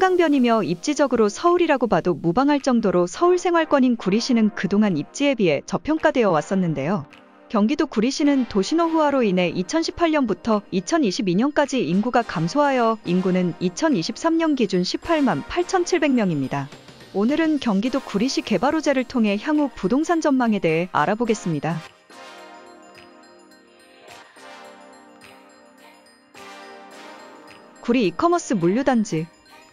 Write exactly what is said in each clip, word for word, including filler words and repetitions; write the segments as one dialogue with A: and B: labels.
A: 한강변이며 입지적으로 서울이라고 봐도 무방할 정도로 서울 생활권인 구리시는 그동안 입지에 비해 저평가되어 왔었는데요. 경기도 구리시는 도시노후화로 인해 이천십팔 년부터 이천이십이 년까지 인구가 감소하여 인구는 이천이십삼 년 기준 십팔만 팔천칠백 명입니다. 오늘은 경기도 구리시 개발 호재를 통해 향후 부동산 전망에 대해 알아보겠습니다. 구리 이커머스 물류단지.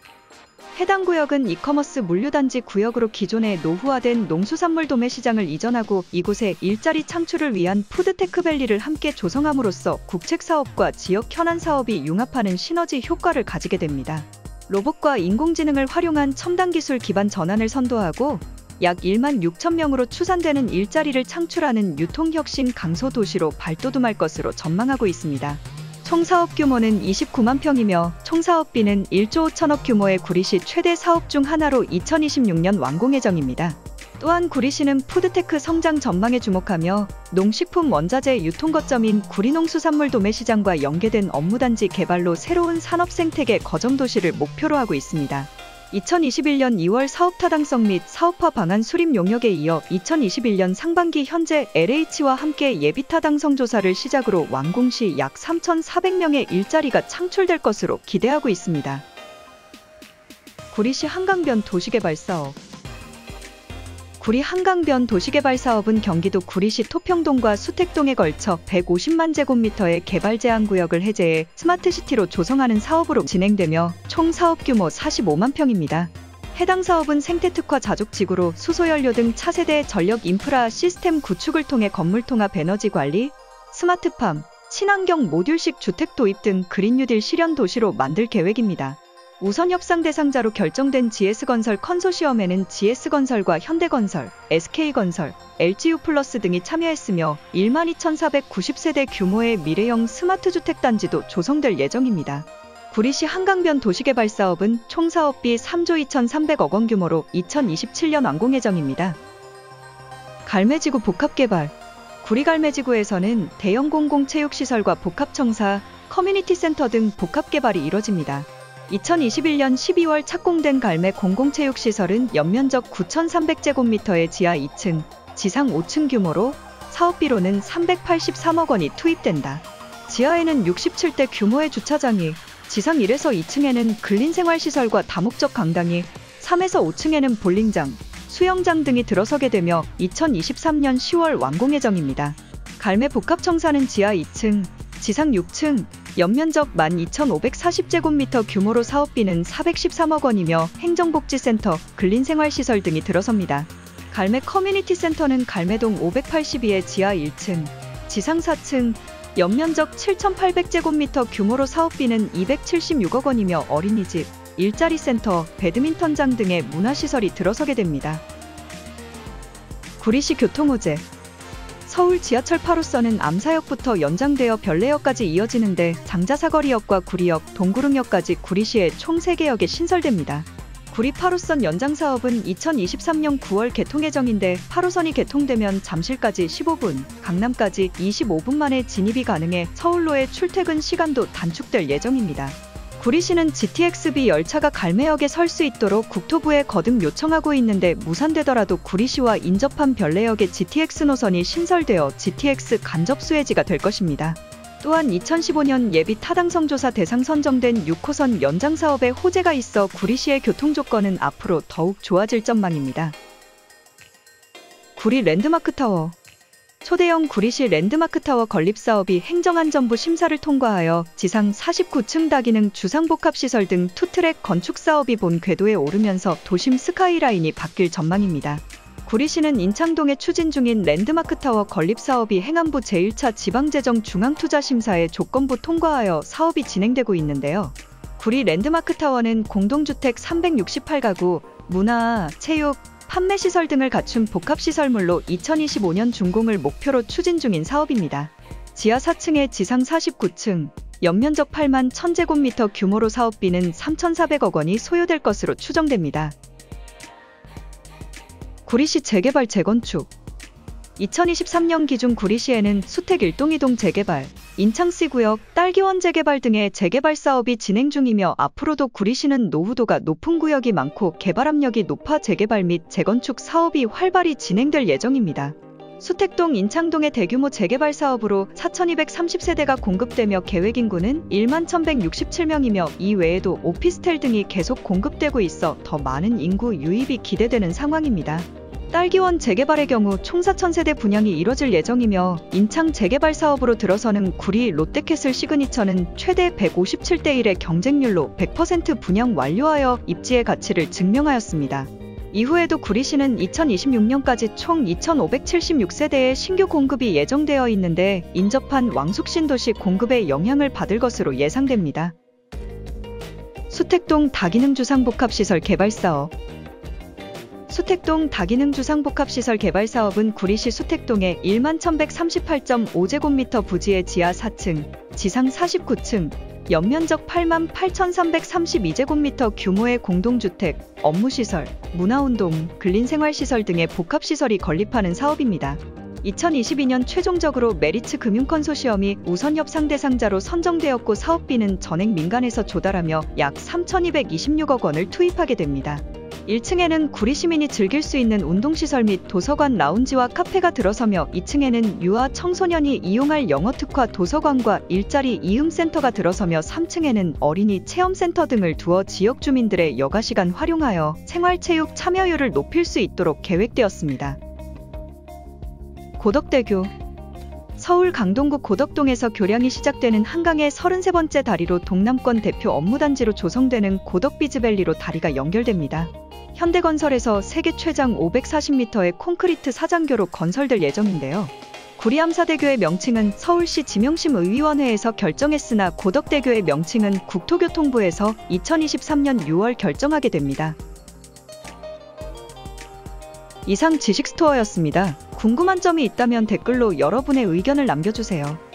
A: 해당 구역은 이커머스 물류단지 구역으로 기존의 노후화된 농수산물 도매 시장을 이전하고 이곳에 일자리 창출을 위한 푸드테크밸리를 함께 조성함으로써 국책사업과 지역 현안 사업이 융합하는 시너지 효과를 가지게 됩니다. 로봇과 인공지능을 활용한 첨단 기술 기반 전환을 선도하고 약 일만 육천 명으로 추산되는 일자리를 창출하는 유통혁신 강소도시로 발돋움할 것으로 전망하고 있습니다. 총 사업 규모는 이십구만 평이며 총 사업비는 일조 오천억 규모의 구리시 최대 사업 중 하나로 이천이십육 년 완공 예정입니다. 또한 구리시는 푸드테크 성장 전망에 주목하며 농식품 원자재 유통 거점인 구리농수산물 도매시장과 연계된 업무단지 개발로 새로운 산업 생태계 거점도시를 목표로 하고 있습니다. 이천이십일 년 이월 사업 타당성 및 사업화 방안 수립 용역에 이어 이천이십일 년 상반기 현재 엘에이치와 함께 예비 타당성 조사를 시작으로 완공 시 약 삼천사백 명의 일자리가 창출될 것으로 기대하고 있습니다. 구리시 한강변 도시개발 사업. 구리 한강변 도시개발 사업은 경기도 구리시 토평동과 수택동에 걸쳐 백오십만 제곱미터의 개발 제한 구역을 해제해 스마트시티로 조성하는 사업으로 진행되며 총 사업 규모 사십오만 평입니다. 해당 사업은 생태특화 자족지구로 수소연료 등 차세대 전력 인프라 시스템 구축을 통해 건물 통합 에너지 관리, 스마트팜, 친환경 모듈식 주택 도입 등 그린 뉴딜 실현 도시로 만들 계획입니다. 우선 협상 대상자로 결정된 지에스건설 컨소시엄에는 지에스건설과 현대건설, 에스케이건설, 엘지유플러스 등이 참여했으며 일만 이천사백구십 세대 규모의 미래형 스마트주택단지도 조성될 예정입니다. 구리시 한강변 도시개발 사업은 총 사업비 삼조 이천삼백억 원 규모로 이천이십칠 년 완공 예정입니다. 갈매지구 복합개발. 구리 갈매지구에서는 대형 공공체육시설과 복합청사, 커뮤니티센터 등 복합개발이 이뤄집니다. 이천이십일 년 십이월 착공된 갈매 공공체육시설은 연면적 구천삼백 제곱미터의 지하 이 층, 지상 오 층 규모로 사업비로는 삼백팔십삼억 원이 투입된다. 지하에는 육십칠 대 규모의 주차장이, 지상 일에서 이 층에는 근린생활시설과 다목적 강당이, 삼에서 오 층에는 볼링장, 수영장 등이 들어서게 되며 이천이십삼 년 시월 완공 예정입니다. 갈매 복합청사는 지하 이 층, 지상 육 층, 연면적 만 이천오백사십 제곱미터 규모로 사업비는 사백십삼억 원이며 행정복지센터, 근린생활시설 등이 들어섭니다. 갈매 커뮤니티센터는 갈매동 오백팔십이의 지하 일 층, 지상 사 층, 연면적 칠천팔백 제곱미터 규모로 사업비는 이백칠십육억 원이며 어린이집, 일자리센터, 배드민턴장 등의 문화시설이 들어서게 됩니다. 구리시 교통호재. 서울 지하철 팔 호선은 암사역부터 연장되어 별내역까지 이어지는데 장자사거리역과 구리역, 동구릉역까지 구리시에 총 세 개 역이 신설됩니다. 구리 팔 호선 연장 사업은 이천이십삼 년 구월 개통 예정인데 팔 호선이 개통되면 잠실까지 십오 분, 강남까지 이십오 분 만에 진입이 가능해 서울로의 출퇴근 시간도 단축될 예정입니다. 구리시는 지티엑스비 열차가 갈매역에 설 수 있도록 국토부에 거듭 요청하고 있는데 무산되더라도 구리시와 인접한 별내역에 지티엑스 노선이 신설되어 지티엑스 간접 수혜지가 될 것입니다. 또한 이천십오 년 예비 타당성 조사 대상 선정된 육 호선 연장 사업에 호재가 있어 구리시의 교통 조건은 앞으로 더욱 좋아질 전망입니다. 구리 랜드마크타워. 초대형 구리시 랜드마크타워 건립사업이 행정안전부 심사를 통과하여 지상 사십구 층 다기능 주상복합시설 등 투트랙 건축사업이 본 궤도에 오르면서 도심 스카이라인이 바뀔 전망입니다. 구리시는 인창동에 추진 중인 랜드마크타워 건립사업이 행안부 제일 차 지방재정중앙투자심사에 조건부 통과하여 사업이 진행되고 있는데요. 구리 랜드마크타워는 공동주택 삼백육십팔 가구, 문화, 체육, 판매시설 등을 갖춘 복합시설물로 이천이십오 년 준공을 목표로 추진 중인 사업입니다. 지하 사 층에 지상 사십구 층, 연면적 팔만 천 제곱미터 규모로 사업비는 삼천사백억 원이 소요될 것으로 추정됩니다. 구리시 재개발 재건축. 이천이십삼 년 기준 구리시에는 수택 일 동 이 동 재개발, 인창씨구역, 딸기원 재개발 등의 재개발 사업이 진행 중이며 앞으로도 구리시는 노후도가 높은 구역이 많고 개발 압력이 높아 재개발 및 재건축 사업이 활발히 진행될 예정입니다. 수택동 인창동의 대규모 재개발 사업으로 사천이백삼십 세대가 공급되며 계획 인구는 일만 천백육십칠 명이며 이 외에도 오피스텔 등이 계속 공급되고 있어 더 많은 인구 유입이 기대되는 상황입니다. 딸기원 재개발의 경우 총 사천 세대 분양이 이뤄질 예정이며 인창 재개발 사업으로 들어서는 구리 롯데캐슬 시그니처는 최대 백오십칠 대 일의 경쟁률로 백 퍼센트 분양 완료하여 입지의 가치를 증명하였습니다. 이후에도 구리시는 이천이십육 년까지 총 이천오백칠십육 세대의 신규 공급이 예정되어 있는데 인접한 왕숙신도시 공급에 영향을 받을 것으로 예상됩니다. 수택동 다기능 주상복합시설 개발 사업. 수택동 다기능 주상복합시설 개발 사업은 구리시 수택동의 일만 천백삼십팔 점 오 제곱미터 부지의 지하 사 층, 지상 사십구 층, 연면적 팔만 팔천삼백삼십이 제곱미터 규모의 공동주택, 업무시설, 문화운동, 근린생활시설 등의 복합시설이 건립하는 사업입니다. 이천이십이 년 최종적으로 메리츠 금융컨소시엄이 우선협상 대상자로 선정되었고 사업비는 전액 민간에서 조달하며 약 삼천이백이십육억 원을 투입하게 됩니다. 일 층에는 구리 시민이 즐길 수 있는 운동시설 및 도서관 라운지와 카페가 들어서며 이 층에는 유아 청소년이 이용할 영어특화 도서관과 일자리 이음센터가 들어서며 삼 층에는 어린이 체험센터 등을 두어 지역 주민들의 여가시간 활용하여 생활체육 참여율을 높일 수 있도록 계획되었습니다. 고덕대교. 서울 강동구 고덕동에서 교량이 시작되는 한강의 서른세 번째 다리로 동남권 대표 업무단지로 조성되는 고덕비즈밸리로 다리가 연결됩니다. 현대건설에서 세계 최장 오백사십 미터의 콘크리트 사장교로 건설될 예정인데요. 구리암사대교의 명칭은 서울시 지명심의위원회에서 결정했으나 고덕대교의 명칭은 국토교통부에서 이천이십삼 년 유월 결정하게 됩니다. 이상 지식스토어였습니다. 궁금한 점이 있다면 댓글로 여러분의 의견을 남겨주세요.